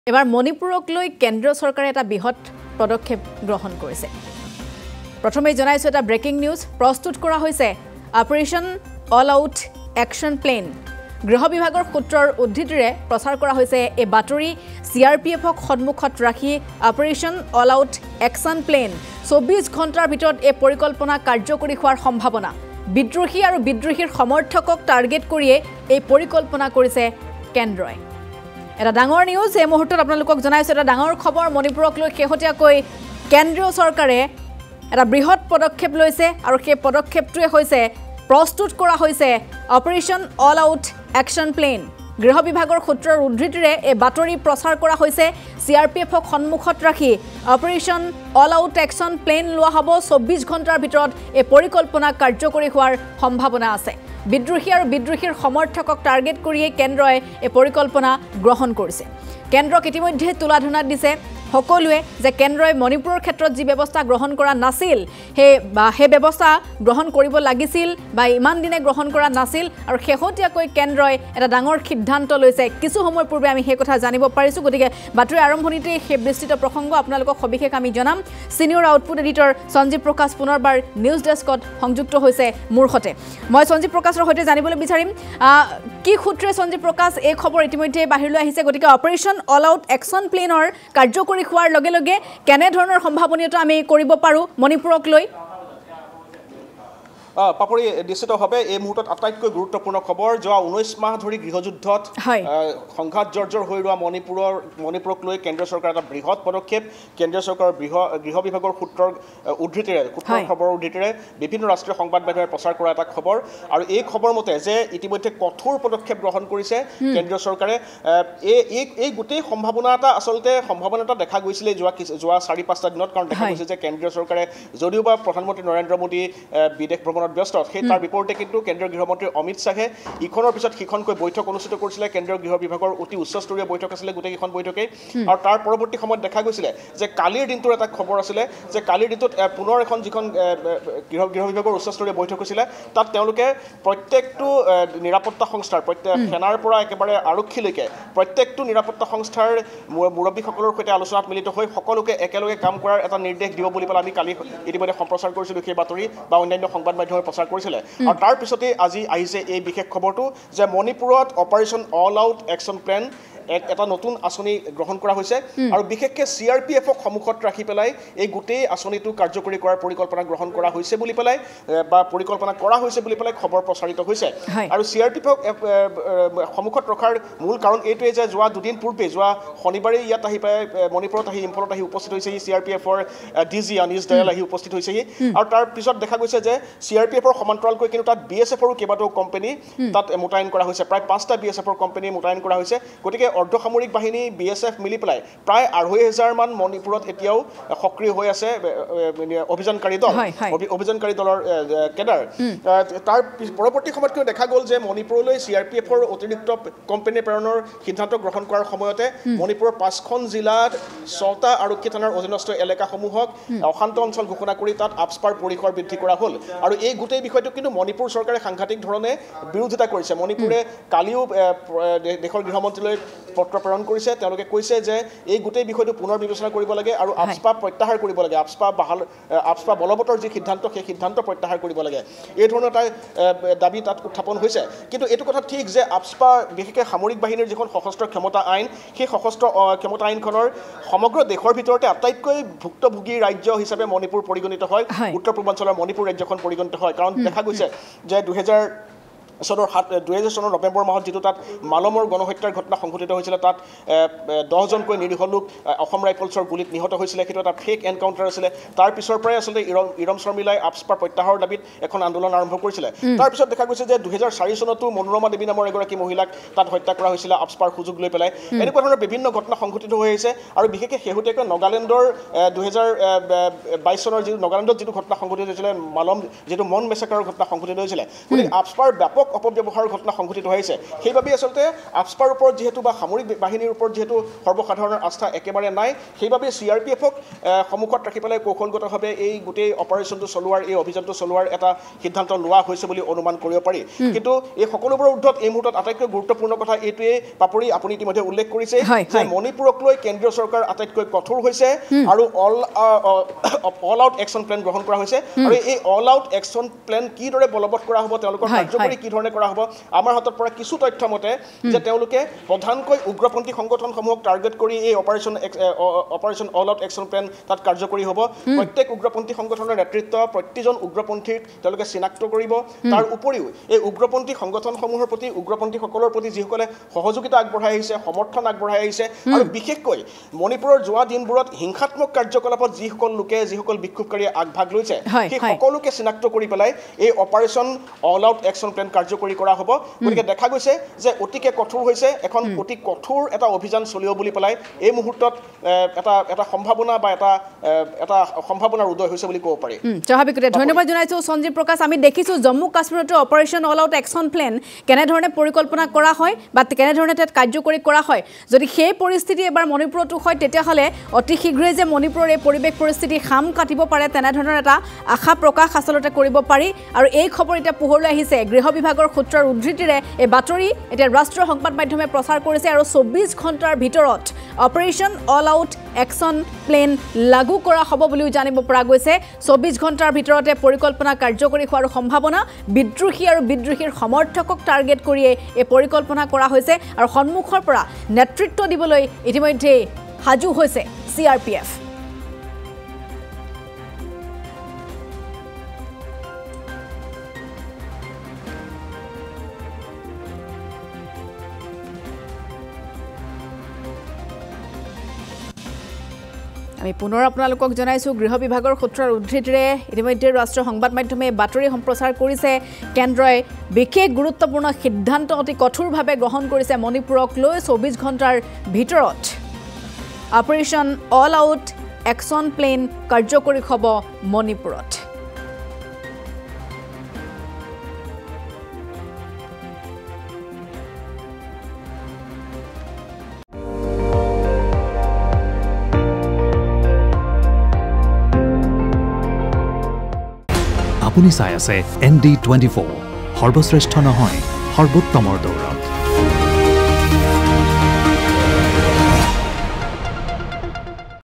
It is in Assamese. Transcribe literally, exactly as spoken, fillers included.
এবাৰ মণিপুৰক লৈ কেন্দ্ৰীয় চৰকাৰে এটা বৃহৎ পদক্ষেপ গ্ৰহণ কৰিছে। প্ৰথমে জনাইছো এটা ব্ৰেকিং নিউজ প্ৰস্তুত কৰা হৈছে operation all out action plan. গৃহ বিভাগৰ সূত্ৰৰ উদ্ধৃতিৰে প্ৰচাৰ কৰা হৈছে এই বাতৰি চি আৰ পি এফক সন্মুখত ৰাখি operation all out action plan চৌব্বিছ ঘণ্টাৰ ভিতৰত এই পৰিকল্পনা কাৰ্যকৰী হোৱাৰ সম্ভাৱনা। বিদ্ৰোহী আৰু বিদ্ৰোহীৰ সমৰ্থকক টাৰ্গেট কৰিয়ে এই পৰিকল্পনা কৰিছে কেন্দ্ৰই। এটা ডাঙৰ নিউজ এই মুহূৰ্তত আপোনালোকক জনাইছো এটা ডাঙৰ খবৰ মণিপুৰক লৈ শেহতীয়াকৈ কেন্দ্ৰীয় চৰকাৰে এটা বৃহৎ পদক্ষেপ লৈছে আৰু সেই পদক্ষেপটোৱে হৈছে প্ৰস্তুত কৰা হৈছে operation all out action plan. গৃহ বিভাগৰ সূত্ৰৰ উদ্ধৃতিৰে এই বাতৰি প্ৰচাৰ কৰা হৈছে চি আৰ পি এফক সন্মুখত ৰাখি operation all out action plan লোৱা হ'ব। চৌব্বিছ ঘণ্টাৰ ভিতৰত এই পৰিকল্পনা কাৰ্যকৰী হোৱাৰ সম্ভাৱনা আছে। বিদ্ৰোহী আৰু বিদ্ৰোহীৰ সমৰ্থকক টাৰ্গেট কৰিয়ে কেন্দ্ৰই এই পৰিকল্পনা গ্ৰহণ কৰিছে। কেন্দ্ৰক ইতিমধ্যে তুলাধনা দিছে সকলোৱে যে কেন্দ্ৰই মণিপুৰৰ ক্ষেত্ৰত যি ব্যৱস্থা গ্ৰহণ কৰা নাছিল সেই বা সেই ব্যৱস্থা গ্ৰহণ কৰিব লাগিছিল বা ইমান দিনে গ্ৰহণ কৰা নাছিল আৰু শেহতীয়াকৈ কেন্দ্ৰই এটা ডাঙৰ সিদ্ধান্ত লৈছে। কিছু সময় পূৰ্বে আমি সেই কথা জানিব পাৰিছোঁ। গতিকে বাতৰি আৰম্ভণিতেই সেই বিস্তৃত প্ৰসংগ আপোনালোকক সবিশেষ আমি জনাম। ছিনিয়ৰ আউটপুট এডিটৰ সঞ্জীৱ প্ৰকাশ পুনৰবাৰ নিউজ ডেস্কত সংযুক্ত হৈছে মোৰ সৈতে। মই সঞ্জীৱ প্ৰকাশৰ সৈতে জানিবলৈ বিচাৰিম কি সূত্ৰে সঞ্জীৱ প্ৰকাশ এই খবৰ ইতিমধ্যে বাহিৰলৈ আহিছে। গতিকে অপাৰেশ্যন অল আউট একশ্যন প্লেনৰ কাৰ্যকৰী হোৱাৰ লগে লগে কেনে ধৰণৰ সম্ভাৱনীয়তা আমি কৰিব পাৰোঁ মণিপুৰক লৈ? পাপৰি নিশ্চিতভাৱে এই মুহূৰ্তত আটাইতকৈ গুৰুত্বপূৰ্ণ খবৰ যোৱা ঊনৈছ মাহ ধৰি গৃহযুদ্ধত সংঘাত জৰ্জৰ হৈ ৰোৱা মণিপুৰৰ মণিপুৰক লৈ কেন্দ্ৰীয় চৰকাৰৰ এটা বৃহৎ পদক্ষেপ। কেন্দ্ৰীয় চৰকাৰৰ গৃহ গৃহ বিভাগৰ সূত্ৰৰ উদ্ধৃতিৰে সূত্ৰৰ খবৰৰ উদ্ধৃতিৰে বিভিন্ন ৰাষ্ট্ৰীয় সংবাদ মাধ্যমে প্ৰচাৰ কৰা এটা খবৰ আৰু এই খবৰ মতে যে ইতিমধ্যে কঠোৰ পদক্ষেপ গ্ৰহণ কৰিছে কেন্দ্ৰীয় চৰকাৰে। এই এই গোটেই সম্ভাৱনা এটা আচলতে সম্ভাৱনা এটা দেখা গৈছিলে যোৱা যোৱা চাৰি পাঁচটা দিনত। কাৰণ দেখা গৈছে যে কেন্দ্ৰীয় চৰকাৰে যদিও বা প্ৰধানমন্ত্ৰী নৰেন্দ্ৰ মোদী বিদেশ ভ্ৰমণত ব্যস্ত সেই তাৰ বিপৰীতে কিন্তু কেন্দ্ৰীয় গৃহমন্ত্ৰী অমিত শ্বাহে ইখনৰ পিছত সিখনকৈ বৈঠক অনুষ্ঠিত কৰিছিলে। কেন্দ্ৰীয় গৃহ বিভাগৰ অতি উচ্চস্তৰীয় বৈঠক আছিলে গোটেইকেইখন বৈঠকেই। আৰু তাৰ পৰৱৰ্তী সময়ত দেখা গৈছিলে যে কালিৰ দিনটোৰ এটা খবৰ আছিলে যে কালিৰ দিনটোত পুনৰ এখন যিখন গৃহ গৃহ বিভাগৰ উচ্চস্তৰীয় বৈঠক হৈছিলে তাত তেওঁলোকে প্ৰত্যেকটো নিৰাপত্তা সংস্থাৰ প্ৰত্যেক সেনাৰ পৰা একেবাৰে আৰক্ষীলৈকে প্ৰত্যেকটো নিৰাপত্তা সংস্থাৰ মুৰব্বীসকলৰ সৈতে আলোচনাত মিলিত হৈ সকলোকে একেলগে কাম কৰাৰ এটা নিৰ্দেশ দিব বুলি পেলাই আমি কালি ইতিমধ্যে সম্প্ৰচাৰ কৰিছিলোঁ সেই বাতৰি বা অন্যান্য সংবাদ মাধ্যমে প্ৰচাৰ কৰিছিলে। আৰু তাৰ পিছতে আজি আহিছে এই বিশেষ খবৰটো যে মণিপুৰত operation all out action plan এটা নতুন আঁচনি গ্ৰহণ কৰা হৈছে আৰু বিশেষকৈ চি আৰ পি এফক সন্মুখত ৰাখি পেলাই এই গোটেই আঁচনিটো কাৰ্যকৰী কৰাৰ পৰিকল্পনা গ্ৰহণ কৰা হৈছে বুলি পেলাই বা পৰিকল্পনা কৰা হৈছে বুলি পেলাই খবৰ প্ৰচাৰিত হৈছে। আৰু চি আৰ পি এফক সন্মুখত ৰখাৰ মূল কাৰণ এইটোৱে যে যোৱা দুদিন পূৰ্বে যোৱা শনিবাৰে ইয়াত আহি পেলাই মণিপুৰত আহি ইম্ফলত আহি উপস্থিত হৈছেহি চি আৰ পি এফৰ ডি জি অনিশ দয়াল আহি উপস্থিত হৈছেহি। আৰু তাৰ পিছত দেখা গৈছে যে চি আৰ পি এফৰ সমান্তৰালকৈ কিন্তু তাত বি এছ এফৰো কেইবাটাও কোম্পানী তাত মোতায়েন কৰা হৈছে। প্ৰায় পাঁচটা বি এছ এফৰ কোম্পানী মোতায়েন কৰা হৈছে। গতিকে অৰ্ধসামৰিক বাহিনী বি এছ এফ মিলি পেলাই প্ৰায় আঢ়ৈ হাজাৰমান মণিপুৰত এতিয়াও সক্ৰিয় হৈ আছে অভিযানকাৰী দল অভিযানকাৰী দলৰ কেডাৰ। তাৰ পৰৱৰ্তী সময়ত কিন্তু দেখা গ'ল যে মণিপুৰলৈ চি আৰ পি এফৰ অতিৰিক্ত কোম্পানী প্ৰেৰণৰ সিদ্ধান্ত গ্ৰহণ কৰাৰ সময়তে মণিপুৰৰ পাঁচখন জিলাত ছটা আৰক্ষী থানাৰ অধীনস্থ এলেকাসমূহক অশান্ত অঞ্চল ঘোষণা কৰি তাত আপস্পাৰ পৰিসৰ বৃদ্ধি কৰা হ'ল। আৰু এই গোটেই বিষয়টো কিন্তু মণিপুৰ চৰকাৰে সাংঘাতিক ধৰণে বিৰোধিতা কৰিছে। মণিপুৰে কালিও দেশৰ গৃহমন্ত্ৰীলৈ পত্ৰ প্ৰেৰণ কৰিছে। তেওঁলোকে কৈছে যে এই গোটেই বিষয়টো পুনৰ বিবেচনা কৰিব লাগে আৰু আপস্পা প্ৰত্যাহাৰ কৰিব লাগে। আপস্পা বাহাল আপস্পা বলবতৰ যি সিদ্ধান্ত সেই সিদ্ধান্ত প্ৰত্যাহাৰ কৰিব লাগে এই ধৰণৰ এটা দাবী তাত উত্থাপন হৈছে। কিন্তু এইটো কথা ঠিক যে আপস্পা বিশেষকৈ সামৰিক বাহিনীৰ যিখন সশস্ত্ৰ ক্ষমতা আইন সেই সশস্ত্ৰ ক্ষমতা আইনখনৰ সমগ্ৰ দেশৰ ভিতৰতে আটাইতকৈ ভুক্তভোগী ৰাজ্য হিচাপে মণিপুৰ পৰিগণিত হয়। উত্তৰ পূৰ্বাঞ্চলৰ মণিপুৰ ৰাজ্যখন পৰিগণিত হয়। কাৰণ দেখা গৈছে যে দুহেজাৰ চনৰ সাত দুহেজাৰ চনৰ নৱেম্বৰ মাহত যিটো তাত মালমৰ গণহত্যাৰ ঘটনা সংঘটিত হৈছিলে তাত দহজনকৈ নিৰীহ লোক অসম ৰাইফলছৰ গুলীত নিহত হৈছিলে। সেইটো এটা ফেক এনকাউণ্টাৰ আছিলে। তাৰ পিছৰ পৰাই আচলতে ইৰম ইৰম শৰ্মিলাই আপস্পাৰ প্ৰত্যাহাৰৰ দাবীত এখন আন্দোলন আৰম্ভ কৰিছিলে। তাৰপিছত দেখা গৈছে যে দুহেজাৰ চাৰি চনতো মনোৰমা দেৱী নামৰ এগৰাকী মহিলাক তাত হত্যা কৰা হৈছিলে আপস্পাৰ সুযোগ লৈ পেলাই। এনেকুৱা ধৰণৰ বিভিন্ন ঘটনা সংঘটিত হৈ আহিছে। আৰু বিশেষকৈ শেহতীয়াকৈ নাগালেণ্ডৰ দুহেজাৰ বাইছ চনৰ যিটো নাগালেণ্ডত যিটো ঘটনা সংঘটিত হৈছিলে মালম যিটো মন মেচাকাৰৰ ঘটনা সংঘটিত হৈছিলে। গতিকে আপস্পাৰ ব্যাপক অপব্যৱহাৰৰ ঘটনা সংঘটিত হৈছে সেইবাবে আচলতে আফস্পাৰ ওপৰত যেহেতু বা সামৰিক বাহিনীৰ ওপৰত যেহেতু সৰ্বসাধাৰণৰ আস্থা একেবাৰে নাই সেইবাবে চি আৰ পি এফক সন্মুখত ৰাখি পেলাই কৌশলগতভাৱে এই গোটেই অপাৰেশ্যনটো চলোৱাৰ এই অভিযানটো চলোৱাৰ এটা সিদ্ধান্ত লোৱা হৈছে বুলি অনুমান কৰিব পাৰি কিন্তু এই সকলোবোৰৰ ঊৰ্ধত এই মুহূৰ্তত আটাইতকৈ গুৰুত্বপূৰ্ণ কথা এইটোৱে পাপৰি আপুনি ইতিমধ্যে উল্লেখ কৰিছে যে মণিপুৰক লৈ কেন্দ্ৰীয় চৰকাৰ আটাইতকৈ কঠোৰ হৈছে আৰু all all out action plan গ্ৰহণ কৰা হৈছে আৰু এই অল আউট একশ্যন প্লেন কিদৰে বলবৎ কৰা হ'ব তেওঁলোকৰ কাৰ্যকৰী কি ধৰণে কৰা হ'ব আমাৰ হাতত পৰা কিছু তথ্য মতে যে তেওঁলোকে প্ৰধানকৈ উগ্ৰপন্থী সংগঠনসমূহক টাৰ্গেট কৰি এই operation operation all out action plan তাত কাৰ্যকৰী হ'ব প্ৰত্যেক উগ্ৰপন্থী সংগঠনৰ নেতৃত্ব প্ৰতিজন উগ্ৰপন্থীক তেওঁলোকে চিনাক্ত কৰিব তাৰ উপৰিও এই উগ্ৰপন্থী সংগঠনসমূহৰ প্ৰতি উগ্ৰপন্থীসকলৰ প্ৰতি যিসকলে সহযোগিতা আগবঢ়াই আহিছে সমৰ্থন আগবঢ়াই আহিছে আৰু বিশেষকৈ মণিপুৰৰ যোৱা দিনবোৰত হিংসাত্মক কাৰ্যকলাপত যিসকল লোকে যিসকল বিক্ষোভকাৰীয়ে আগভাগ লৈছে সেই সকলোকে চিনাক্ত কৰি পেলাই এই operation all out action plan কাৰ্যকৰী কৰা হ'ব গতিকে দেখা গৈছে যে অতিকে কঠোৰ হৈছে এখন অতি কঠোৰ এটা অভিযান চলিব বুলি পেলাই এই মুহূৰ্তত এটা এটা সম্ভাৱনা বা এটা এটা সম্ভাৱনাৰ উদয় হৈছে বুলি ক'ব পাৰি স্বাভাৱিকতে ধন্যবাদ জনাইছো সঞ্জীৱ প্ৰকাশ আমি দেখিছো জম্মু কাশ্মীৰতো operation all out action plan কেনেধৰণে পৰিকল্পনা কৰা হয় বা কেনেধৰণে তাত কাৰ্যকৰী কৰা হয় যদি সেই পৰিস্থিতি এবাৰ মণিপুৰতো হয় তেতিয়াহ'লে অতি শীঘ্ৰেই যে মণিপুৰৰ এই পৰিৱেশ পৰিস্থিতি খাম কাটিব পাৰে তেনেধৰণৰ এটা আশা প্ৰকাশ আচলতে কৰিব পাৰি আৰু এই খবৰ এতিয়া পোহৰলৈ আহিছে গৃহ বিভাগৰ সূত্ৰৰ উদ্ধৃতিৰে এই বাতৰি এতিয়া ৰাষ্ট্ৰীয় সংবাদ মাধ্যমে প্ৰচাৰ কৰিছে আৰু চৌব্বিছ ঘণ্টাৰ ভিতৰত operation all out action plan লাগু কৰা হ'ব বুলিও জানিব পৰা গৈছে চৌব্বিছ ঘণ্টাৰ ভিতৰতে পৰিকল্পনা কাৰ্যকৰী হোৱাৰ সম্ভাৱনা বিদ্ৰোহী আৰু বিদ্ৰোহীৰ সমৰ্থকক টাৰ্গেট কৰিয়ে এই পৰিকল্পনা কৰা হৈছে আৰু সন্মুখৰ পৰা নেতৃত্ব দিবলৈ ইতিমধ্যে সাজু হৈছে চি আৰ পি এফ আমি পুনৰ আপোনালোকক জনাইছো গৃহ বিভাগৰ সূত্ৰৰ উদ্ধৃতিৰে ইতিমধ্যে ৰাষ্ট্ৰীয় সংবাদ মাধ্যমে বাতৰি সম্প্ৰচাৰ কৰিছে কেন্দ্ৰই বিশেষ গুৰুত্বপূৰ্ণ সিদ্ধান্ত অতি কঠোৰভাৱে গ্ৰহণ কৰিছে মণিপুৰক লৈ চৌব্বিছ ঘণ্টাৰ ভিতৰত operation all out action plan কাৰ্যকৰী হ'ব মণিপুৰত আপুনি চাই আছে এন ডি টুৱেণ্টি ফ'ৰ সৰ্বশ্ৰেষ্ঠ নহয় সৰ্বোত্তমৰ দৌৰ